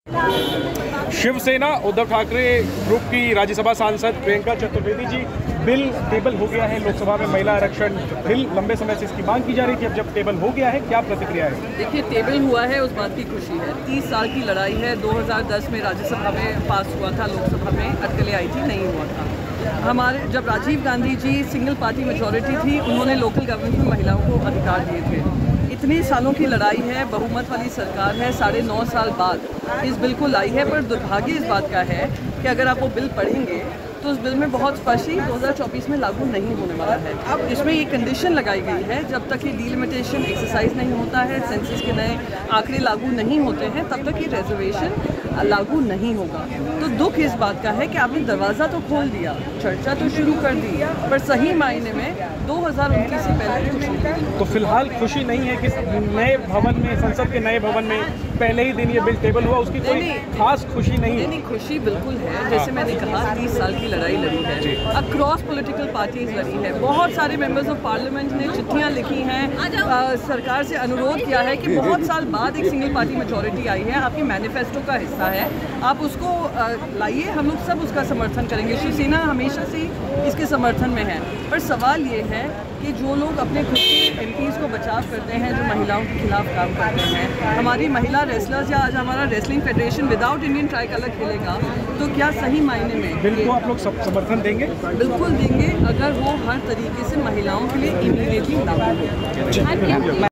Shiv Sena Uddhav Thackeray group की राज्यसभा सांसद Priyanka Chaturvedi ji, bill table हो गया है लोकसभा में, महिला आरक्षण बिल लंबे समय से इसकी मांग की जा रही थी, अब जब टेबल हो गया है क्या प्रतिक्रिया है? देखिए, टेबल हुआ है उस बात की खुशी है। 30 साल की लड़ाई है। 2010 में राज्यसभा में पास हुआ था, लोकसभा में अटकलें आई थी, नहीं हुआ था। हमारे जब Rajiv Gandhi ji single party majority थी, उन्होंने लोकल गवर्नमेंट में महिलाओं को अधिकार दिए थे। इतने सालों की लड़ाई है, बहुमत वाली सरकार है, 9.5 साल बाद इस बिल को लाई है। पर दुर्भाग्य इस बात का है कि अगर आप वो बिल पढ़ेंगे तो उस बिल में बहुत स्पष्ट ही 2024 में लागू नहीं होने वाला है। अब इसमें ये कंडीशन लगाई गई है, जब तक ये डिलिमिटेशन एक्सरसाइज नहीं होता है, सेंसस के नए आंकड़े लागू नहीं होते हैं, तब तक ये रिजर्वेशन लागू नहीं होगा। तो दुख इस बात का है कि आपने दरवाज़ा तो खोल दिया, चर्चा तो शुरू कर दी, पर सही मायने में 2029 से पहले कुछ नहीं। तो फिलहाल खुशी नहीं है कि नए भवन में, संसद के नए भवन में पहले ही दिन ये बिल टेबल हुआ, उसकी कोई खास खुशी नहीं है? नहीं, खुशी बिल्कुल है। जैसे मैंने कहा, 30 साल की लड़ाई लड़ी है, अक्रॉस पॉलिटिकल पार्टीज लड़ी है। बहुत सारे मेंबर्स ऑफ पार्लियामेंट ने चिट्ठियां लिखी हैं, सरकार से अनुरोध किया है कि बहुत साल बाद एक सिंगल पार्टी मेजॉरिटी आई है, आपकी मैनिफेस्टो का हिस्सा है, आप उसको लाइए, हम लोग सब उसका समर्थन करेंगे। शिवसेना हमेशा से इसके समर्थन में है। पर सवाल ये है कि जो लोग अपने खुद के एमपीज़ को बचाव करते हैं, जो महिलाओं के खिलाफ काम करते हैं, हमारी महिला रेसलर्स या आज हमारा wrestling federation without Indian tricolour खेलेगा, तो क्या सही मायने में बिल को आप लोग समर्थन देंगे? बिल्कुल देंगे, अगर वो हर तरीके से महिलाओं के लिए इमीडिएटली लागू हो।